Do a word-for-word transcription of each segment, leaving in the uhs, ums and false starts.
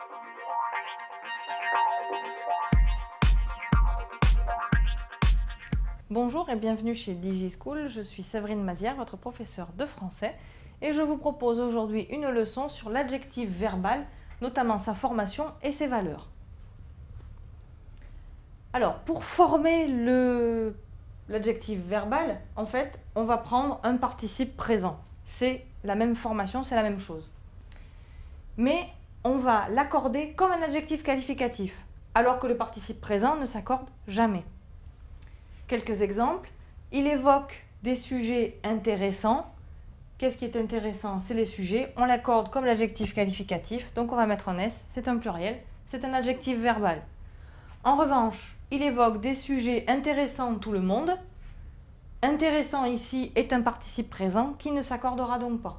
Bonjour et bienvenue chez DigiSchool, je suis Séverine Mazière, votre professeure de français, et je vous propose aujourd'hui une leçon sur l'adjectif verbal, notamment sa formation et ses valeurs. Alors, pour former le, l'adjectif verbal, en fait, on va prendre un participe présent. C'est la même formation, c'est la même chose. Mais on va l'accorder comme un adjectif qualificatif, alors que le participe présent ne s'accorde jamais. Quelques exemples. Il évoque des sujets intéressants. Qu'est-ce qui est intéressant? C'est les sujets. On l'accorde comme l'adjectif qualificatif, donc on va mettre un S, c'est un pluriel, c'est un adjectif verbal. En revanche, il évoque des sujets intéressants tout le monde. Intéressant ici est un participe présent qui ne s'accordera donc pas.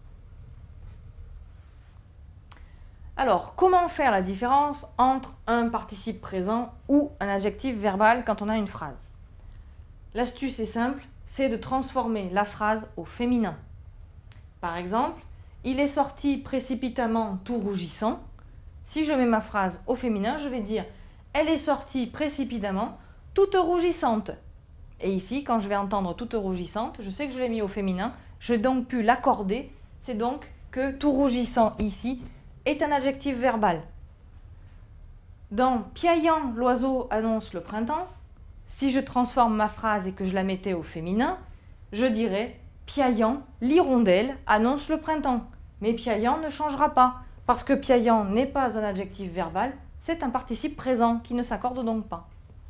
Alors, comment faire la différence entre un participe présent ou un adjectif verbal quand on a une phrase? L'astuce est simple, c'est de transformer la phrase au féminin. Par exemple, il est sorti précipitamment tout rougissant. Si je mets ma phrase au féminin, je vais dire « Elle est sortie précipitamment toute rougissante ». Et ici, quand je vais entendre toute rougissante, je sais que je l'ai mis au féminin, j'ai donc pu l'accorder. C'est donc que tout rougissant ici est un adjectif verbal. Dans « Piaillant, l'oiseau annonce le printemps », si je transforme ma phrase et que je la mettais au féminin, je dirais « Piaillant, l'hirondelle annonce le printemps ». Mais piaillant ne changera pas, parce que piaillant n'est pas un adjectif verbal, c'est un participe présent qui ne s'accorde donc pas.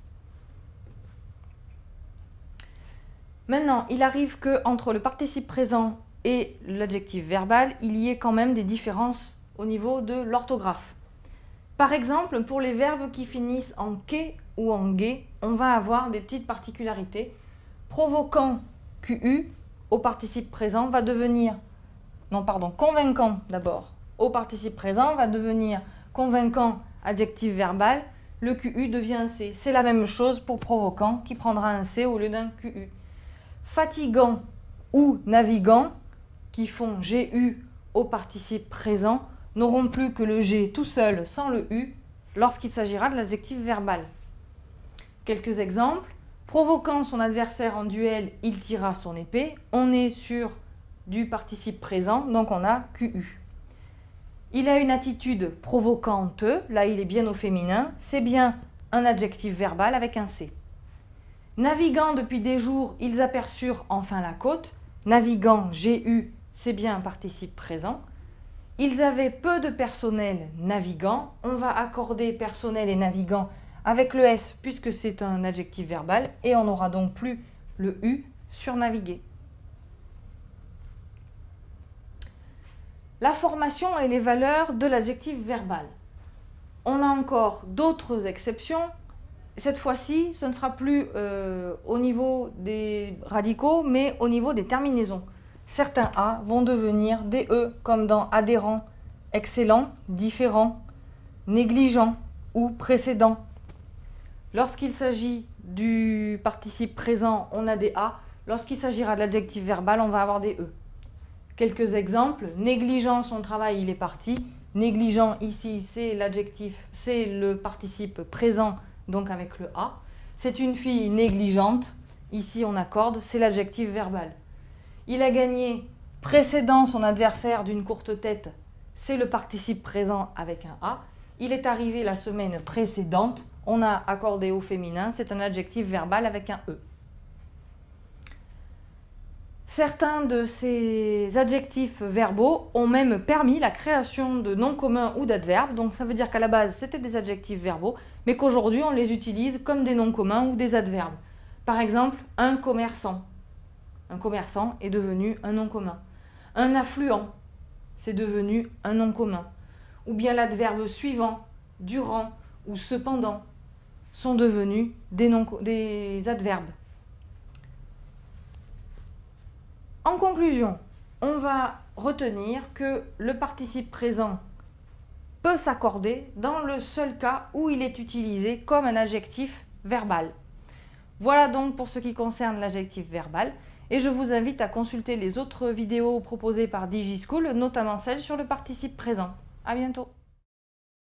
Maintenant, il arrive qu'entre le participe présent et l'adjectif verbal, il y ait quand même des différences au niveau de l'orthographe. Par exemple, pour les verbes qui finissent en « qué » ou en « gué », on va avoir des petites particularités. Provoquant, Q U, au participe présent, va devenir, non pardon, convaincant d'abord, au participe présent, va devenir convaincant, adjectif verbal, le Q U devient un C. C'est la même chose pour provoquant, qui prendra un C au lieu d'un Q U. Fatigant ou navigant, qui font G U au participe présent, n'auront plus que le G tout seul sans le U lorsqu'il s'agira de l'adjectif verbal. Quelques exemples. Provoquant son adversaire en duel, il tira son épée. On est sur du participe présent, donc on a Q U. Il a une attitude provocante, là il est bien au féminin, c'est bien un adjectif verbal avec un C. Naviguant depuis des jours, ils aperçurent enfin la côte. Naviguant, G U, c'est bien un participe présent. Ils avaient peu de personnel navigant. On va accorder personnel et navigant avec le S puisque c'est un adjectif verbal et on n'aura donc plus le U sur naviguer. La formation et les valeurs de l'adjectif verbal. On a encore d'autres exceptions. Cette fois-ci, ce ne sera plus euh, au niveau des radicaux, mais au niveau des terminaisons. Certains A vont devenir des E, comme dans adhérent, excellent, différent, négligent ou précédent. Lorsqu'il s'agit du participe présent, on a des A. Lorsqu'il s'agira de l'adjectif verbal, on va avoir des E. Quelques exemples. Négligent, son travail, il est parti. Négligent, ici, c'est l'adjectif, c'est le participe présent, donc avec le A. C'est une fille négligente. Ici, on accorde, c'est l'adjectif verbal. Il a gagné précédant son adversaire d'une courte tête, c'est le participe présent avec un A. Il est arrivé la semaine précédente, on a accordé au féminin, c'est un adjectif verbal avec un E. Certains de ces adjectifs verbaux ont même permis la création de noms communs ou d'adverbes, donc ça veut dire qu'à la base c'était des adjectifs verbaux, mais qu'aujourd'hui on les utilise comme des noms communs ou des adverbes. Par exemple, un commerçant. Un commerçant est devenu un nom commun. Un affluent, c'est devenu un nom commun. Ou bien l'adverbe suivant, durant ou cependant sont devenus des, noms, des adverbes. En conclusion, on va retenir que le participe présent peut s'accorder dans le seul cas où il est utilisé comme un adjectif verbal. Voilà donc pour ce qui concerne l'adjectif verbal. Et je vous invite à consulter les autres vidéos proposées par DigiSchool, notamment celle sur le participe présent. À bientôt!